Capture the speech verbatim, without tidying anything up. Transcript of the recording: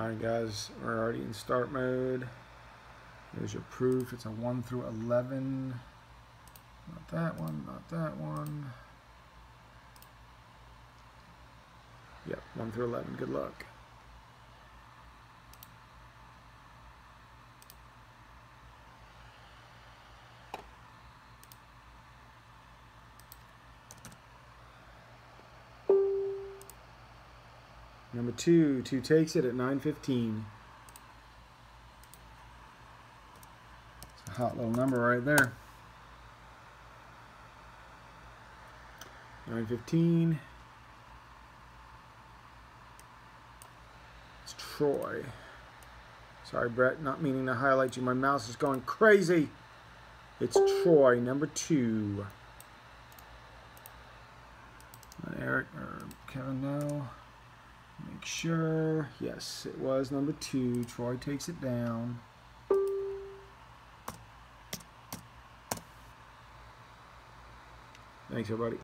Alright guys, we're already in start mode. There's your proof. It's a one through eleven. Not that one, not that one. Yep, one through eleven. Good luck. Number two, two takes it at nine fifteen. It's a hot little number right there. nine fifteen. It's Troy. Sorry, Brett, not meaning to highlight you. My mouse is going crazy. It's Troy, number two. Let Eric or Kevin know. Make sure. Yes, it was number two. Troy takes it down. Thanks, everybody.